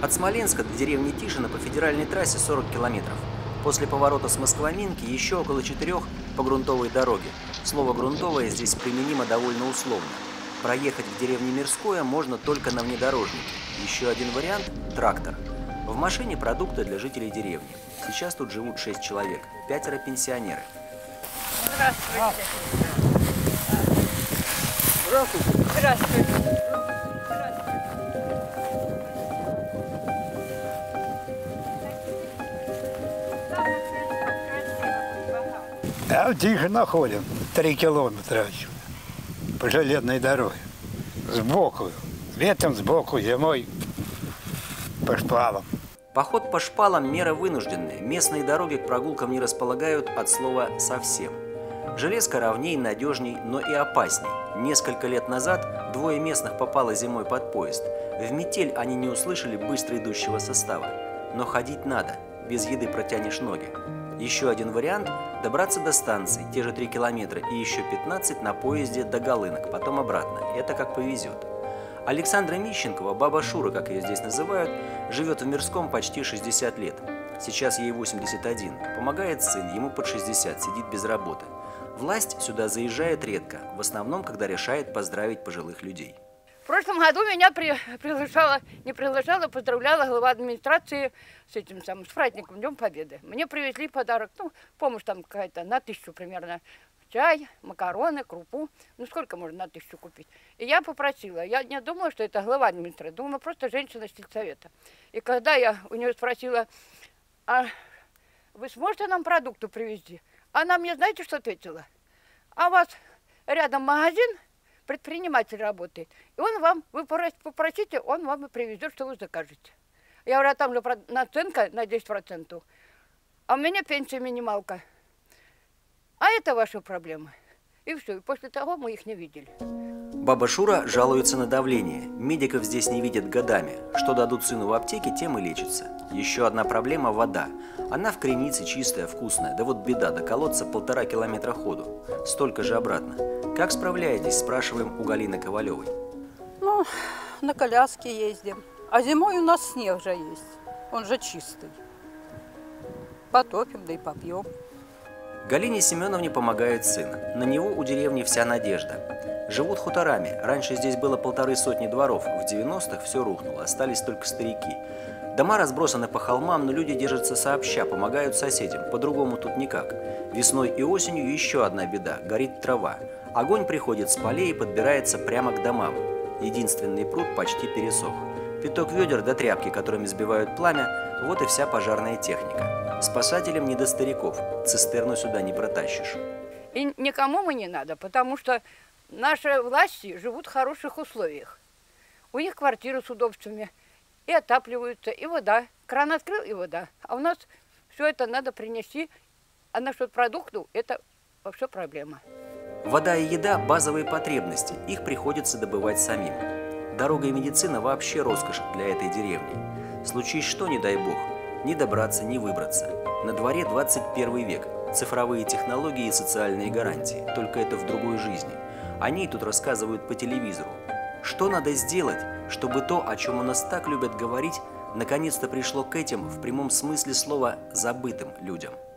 От Смоленска до деревни Тишина по федеральной трассе 40 километров. После поворота с Москва-Минки еще около 4 по грунтовой дороге. Слово «грунтовое» здесь применимо довольно условно. Проехать в деревне Мирское можно только на внедорожнике. Еще один вариант – трактор. В машине продукты для жителей деревни. Сейчас тут живут 6 человек, 5 пенсионеры. Здравствуйте. Здравствуйте. Здравствуйте. А в Тишино ходим 3 километра отсюда, по железной дороге. Сбоку, летом сбоку, зимой по шпалам. Поход по шпалам – мера вынужденная. Местные дороги к прогулкам не располагают от слова «совсем». Железка ровней, надежней, но и опасней. Несколько лет назад 2 местных попало зимой под поезд. В метель они не услышали быстро идущего состава. Но ходить надо, без еды протянешь ноги. Еще один вариант – добраться до станции, те же 3 километра и еще 15 на поезде до Голынок, потом обратно. Это как повезет. Александра Мищенкова, баба Шура, как ее здесь называют, живет в Мирском почти 60 лет. Сейчас ей 81. Помогает сын, ему под 60, сидит без работы. Власть сюда заезжает редко, в основном, когда решает поздравить пожилых людей. В прошлом году меня поздравляла глава администрации с праздником Днем Победы. Мне привезли подарок, помощь там какая-то на 1000 примерно. Чай, макароны, крупу. Сколько можно на 1000 купить? И я попросила, я не думала, что это глава администрации, думала, просто женщина с сельсовета. И когда я у нее спросила, а вы сможете нам продукты привезти? Она мне, знаете, что ответила? А у вас рядом магазин, предприниматель работает, и он вам, вы попросите, он вам и привезет, что вы закажете. Я говорю, а там же наценка на 10%, а у меня пенсия минималка. А это ваша проблема. И все, и после того мы их не видели. Баба Шура жалуется на давление. Медиков здесь не видят годами. Что дадут сыну в аптеке, тем и лечится. Еще одна проблема – вода. Она в кренице чистая, вкусная. Да вот беда, до колодца 1,5 километра ходу. Столько же обратно. Как справляетесь, спрашиваем у Галины Ковалевой. На коляске ездим. А зимой у нас снег же есть. Он же чистый. Потопим, да и попьем. Галине Семеновне помогает сын. На него у деревни вся надежда. Живут хуторами. Раньше здесь было 150 дворов. В 90-х все рухнуло, остались только старики. Дома разбросаны по холмам, но люди держатся сообща, помогают соседям. По-другому тут никак. Весной и осенью еще одна беда – горит трава. Огонь приходит с полей и подбирается прямо к домам. Единственный пруд почти пересох. Пяток ведер до тряпки, которыми сбивают пламя – вот и вся пожарная техника. Спасателям не до стариков, цистерну сюда не протащишь. И никому мы не надо, потому что наши власти живут в хороших условиях. У них квартиры с удобствами, и отапливаются, и вода. Кран открыл, и вода. А у нас все это надо принести, а насчет продуктов это вообще проблема. Вода и еда – базовые потребности, их приходится добывать самим. Дорога и медицина вообще роскошь для этой деревни. Случись что, не дай бог, ни добраться, ни выбраться. На дворе 21 век, цифровые технологии и социальные гарантии, только это в другой жизни. О ней тут рассказывают по телевизору. Что надо сделать, чтобы то, о чем у нас так любят говорить, наконец-то пришло к этим, в прямом смысле слова, забытым людям?